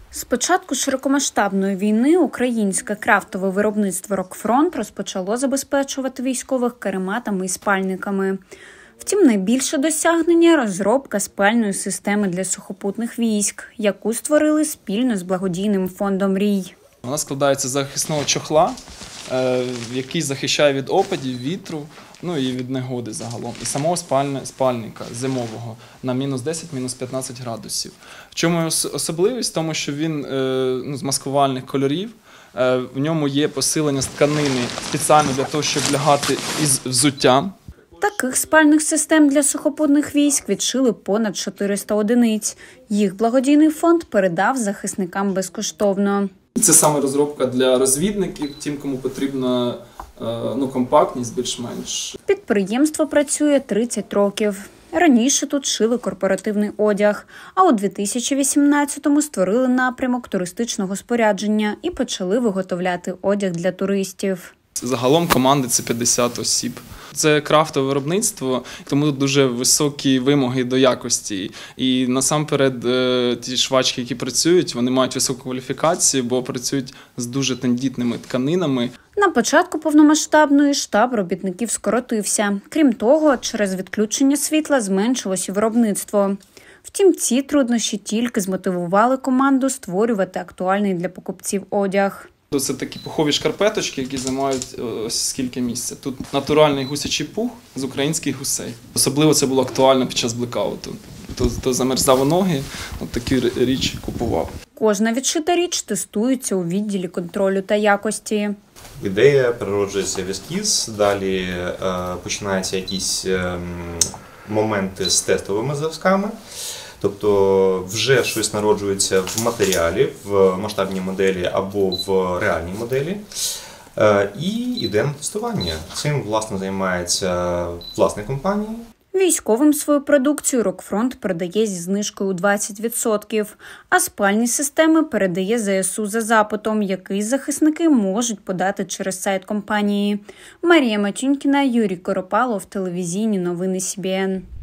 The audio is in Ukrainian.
З початку широкомасштабної війни українське крафтове виробництво «Рокфронт» розпочало забезпечувати військових карематами і спальниками. Втім, найбільше досягнення – розробка спальної системи для сухопутних військ, яку створили спільно з благодійним фондом «Мрій». Вона складається з захисного чохла, який захищає від опадів, вітру, і від негоди загалом. І самого спальника зимового на мінус 10, мінус 15 градусів. В чому особливість? В тому, що він з маскувальних кольорів, в ньому є посилення з тканини спеціально для того, щоб лягати із взуттям. Таких спальних систем для сухопутних військ відшили понад 400 одиниць. Їх благодійний фонд передав захисникам безкоштовно. Це саме розробка для розвідників, тим, кому потрібна компактність більш-менш. Підприємство працює 30 років. Раніше тут шили корпоративний одяг, а у 2018-му створили напрямок туристичного спорядження і почали виготовляти одяг для туристів. Загалом команди – це 50 осіб. Це крафтове виробництво, тому тут дуже високі вимоги до якості. І насамперед ті швачки, які працюють, вони мають високу кваліфікацію, бо працюють з дуже тендітними тканинами. На початку повномасштабної штаб робітників скоротився. Крім того, через відключення світла зменшилось і виробництво. Втім, ці труднощі тільки змотивували команду створювати актуальний для покупців одяг. Це такі пухові шкарпеточки, які займають ось скільки місця. Тут натуральний гусячий пух з українських гусей. Особливо це було актуально під час блекауту. То замерзали ноги, такі річ купував. Кожна відшита річ тестується у відділі контролю та якості. Ідея, перероджується в ескіз, далі починаються якісь моменти з тестовими зразками. Тобто вже щось народжується в матеріалі, в масштабній моделі або в реальній моделі. І йде на тестування. Цим, власне, займається власна компанія. Військовим свою продукцію «Рокфронт» передає зі знижкою у 20%, а спальні системи передає ЗСУ за запитом, який захисники можуть подати через сайт компанії. Марія Матюнькіна, Юрій Коропалов, телевізійні новини СІБІН.